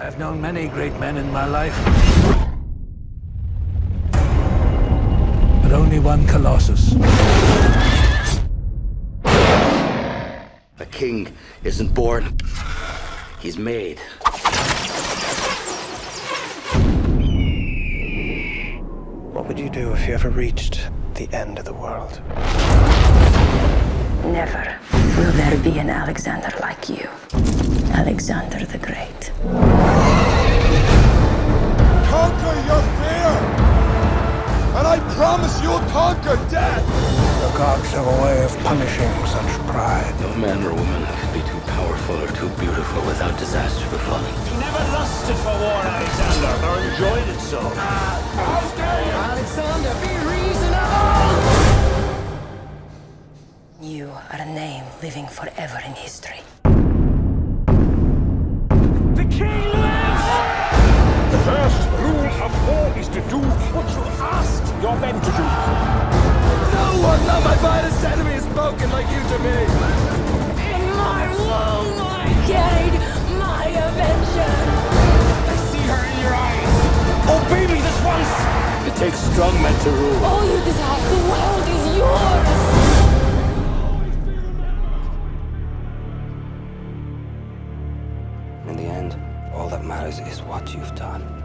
I've known many great men in my life, but only one Colossus. A king isn't born, he's made. What would you do if you ever reached the end of the world? Never will there be an Alexander like you. Alexander the Great. Conquer your fear! And I promise you'll conquer death! The gods have a way of punishing such pride. No man or woman can be too powerful or too beautiful without disaster befalling. You never lusted for war, Alexander, or enjoyed it so. How dare you, Alexander, be reasonable! You are a name living forever in history. The king lives! The first rule of war is to do what you ask your men to do. No one, not my finest enemy, has spoken like you to me! In my womb, I carried my Avenger. I see her in your eyes. Obey me this once! It takes strong men to rule. All you desire, the world is yours. In the end, all that matters is what you've done.